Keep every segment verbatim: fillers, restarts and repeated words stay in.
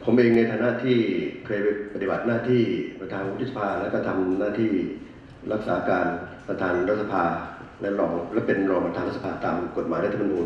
ผมเองในฐานะที่เคยปฏิบัติหน้าที่ประธานวุฒิสภาและก็ทำหน้าที่รักษาการประธานรัฐสภาและรองและเป็นรองประธานรัฐสภาตามกฎหมายรัฐธรรมนูญ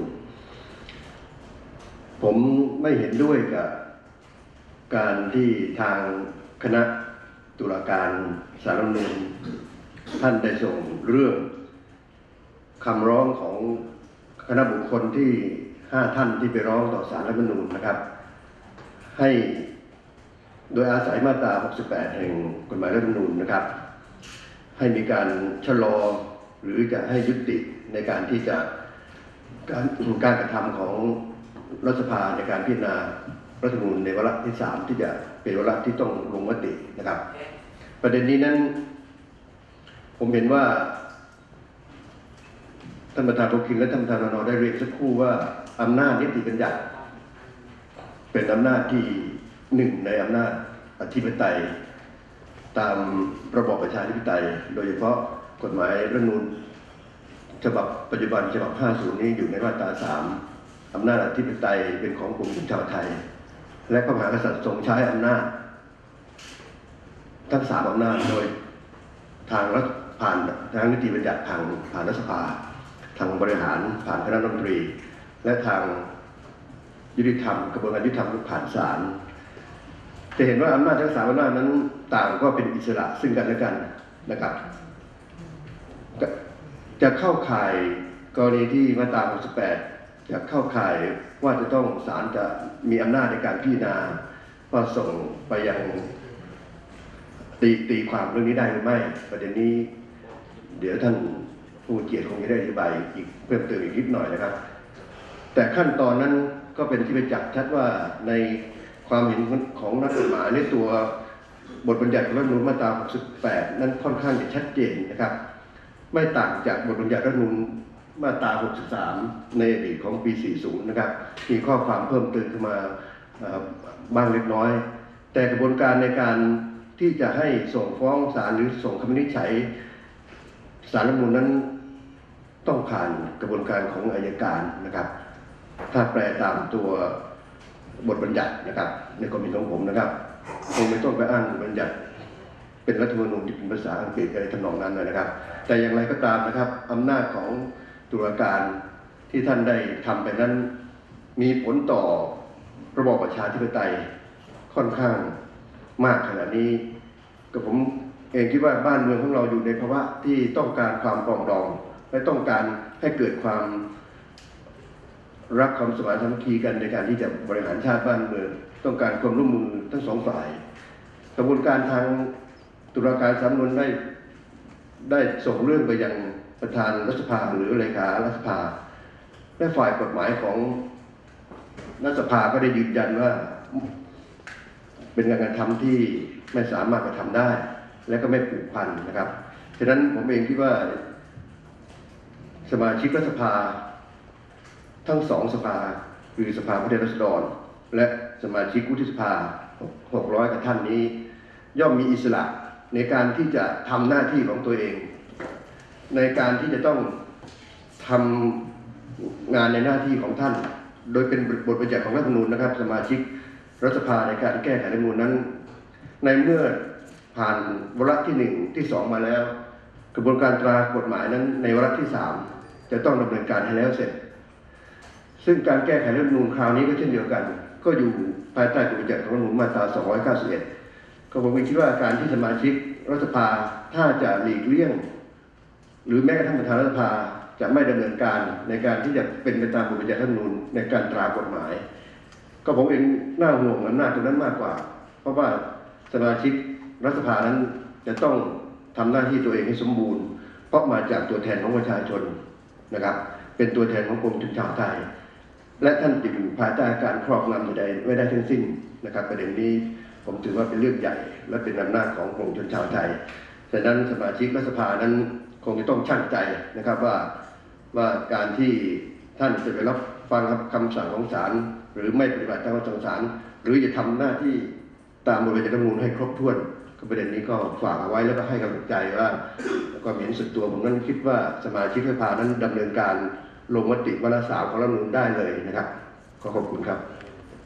ผมไม่เห็นด้วยกับการที่ทางคณะตุลาการศาลรัฐธรรมนูญท่านได้ส่งเรื่องคำร้องของคณะบุคคลที่ห้าท่านที่ไปร้องต่อศาลรัฐธรรมนูญนะครับให้โดยอาศัยมาตราหกสิบแปดแห่งกฎหมายรัฐธรรมนูญนะครับให้มีการชะลอหรือจะให้ยุติในการที่จะการการกระทำของรัฐสภาในการพิจารณารัฐธรรมนูญในวาระที่สามที่จะเป็นวาระที่ต้องลงมตินะครับประเด็นนี้นั้นผมเห็นว่าท่านประธานโพคินและท่านประธานน.ได้เรียนสักครู่ว่าอำนาจนิติบัญญัติเป็นอำนาจที่หนึ่งในอำนาจอธิปไตยตามระบอบประชาธิปไตยโดยเฉพาะกฎหมายรัฐธรรมนูญฉบับปัจจุบันฉบับห้าสิบนี้อยู่ในมาตราสามอำนาจอธิปไตยเป็นของปวงชนชาวไทยและพระมหากษัตริย์ทรงใช้อำนาจทั้งสามอำนาจโดยทางรัฐผ่านทางนิติบัญญัติทางผ่านรัฐสภาทางบริหารผ่านคณะรัฐมนตรีและทางยุติธรรมกระบวนการยุติธรรมผ่านศาลจะเห็นว่าอำนาจทั้งสามอำนาจนั้นต่างก็เป็นอิสระซึ่งกันและกันนะครับจะเข้าข่ายกรณีที่มาตราหกสิบแปดจะเข้าข่ายว่าจะต้องศาลจะมีอำนาจในการพิจารณาว่าส่งไปยังตีตีความเรื่องนี้ได้หรือไม่ประเด็นนี้เดี๋ยวท่านผู้เกียรติคงจะได้อธิบายอีกเพิ่มเติมอีกนิดหน่อยนะครับแต่ขั้นตอนนั้นก็เป็นที่ประจักษ์ชัดว่าในความเห็นของนักกฎหมายในตัวบทบัญญัติรัฐธรรมนูญมาตราหกสิบแปดนั้นค่อนข้างจะชัดเจนนะครับไม่ต่างจากบทบัญญัติรัฐธรรมนูญมาตราหกสิบสามในอดีตของปีสี่สิบนะครับมีข้อความเพิ่มเติมขึ้นมาบ้างเล็กน้อยแต่กระบวนการในการที่จะให้ส่งฟ้องศาลหรือส่งคำวินิจฉัยศาลรัฐธรรมนูญนั้นต้องผ่านกระบวนการของอัยการนะครับถ้าแปลตามตัวบทบัญญัตินะครับในความเห็นของผมนะครับคงไม่ต้องไปอ้างบัญญัติเป็นรัฐธรรมนูญที่เป็นภาษาอังกฤษอะไรทำนองนั้นเลยนะครับแต่อย่างไรก็ตามนะครับอำนาจของตุลาการที่ท่านได้ทำไปนั้นมีผลต่อระบอบประชาธิปไตยค่อนข้างมากขนาดนี้กับผมเองคิดว่าบ้านเมืองของเราอยู่ในภาวะที่ต้องการความปรองดองและต้องการให้เกิดความรักความสมานสามัคคีกันในการที่จะบริหารชาติบ้านเมืองต้องการความร่วมมือทั้งสองฝ่ายกระบวนการทางตุลาการศาลรัฐธรรมนูญได้ได้ส่งเรื่องไปยังประธานรัฐสภาหรือเลขารัฐสภาและฝ่ายกฎหมายของรัฐสภาก็ได้ยืนยันว่าเป็นการกระทำที่ไม่สามารถกระทำได้และก็ไม่ผูกพันนะครับฉะนั้นผมเองคิดว่าสมาชิกรัฐสภาทั้งสองสภาคือสภาผู้แทนราษฎรและสมาชิกวุฒิสภาหกร้อยกว่าท่านนี้ย่อมมีอิสระในการที่จะทำหน้าที่ของตัวเองในการที่จะต้องทำงานในหน้าที่ของท่านโดยเป็นบทบัญญัติของรัฐธรรมนูญนะครับสมาชิกรัฐสภาในการแก้ไขรัฐธรรมนูญนั้นในเมื่อผ่านวาระที่หนึ่งที่สองมาแล้วกระบวนการตรากฎหมายนั้นในวาระที่สามจะต้องดำเนินการให้แล้วเสร็จซึ่งการแก้ไขรัฐธรรมนูญคราวนี้ก็เช่นเดียวกันก็อยู่ภายใต้บทบัญญัติของรัฐธรรมนูญมาตราสองร้อยเก้าสิบเอ็ดก็ผมคิดว่าการที่สมาชิกรัฐสภาถ้าจะหลีกเลี่ยงหรือแม้กระทั่งประธานรัฐสภาจะไม่ดำเนินการในการที่จะเป็นไปตามบทบัญญัติรัฐธรรมนูญในการตรากฎหมายก็ผมเองน่าห่วงอำนาจตรงนั้นมากกว่าเพราะว่าสมาชิกรัฐสภานั้นจะต้องทำหน้าที่ตัวเองให้สมบูรณ์เพราะมาจากตัวแทนของประชาชนนะครับเป็นตัวแทนของปวงชนชาวไทยและท่านจะอยู่ภายใต้การครอบงำใดไม่ได้ทั้งสิ้นนะครับประเด็นนี้ผมถือว่าเป็นเรื่องใหญ่และเป็นอำนาจของปวงชนชาวไทยฉะนั้นสมาชิกรัฐสภานั้นคงจะต้องชั่งใจนะครับว่าว่าการที่ท่านจะไปรับฟังคำสั่งของศาลหรือไม่ปฏิบัติตามคำสั่งศาลหรือจะทำหน้าที่ตามบทบัญญัติรัฐธรรมนูญให้ครบถ้วนก็ประเด็นนี้ก็ฝากเอาไว้แล้วก็ให้กำลังใจว่าความเห็นส่วนตัวผมนั้นคิดว่าสมาชิกรัฐสภานั้นดำเนินการลงมติวาระสามของรัฐธรรมนูญได้เลยนะครับขอขอบคุณครับ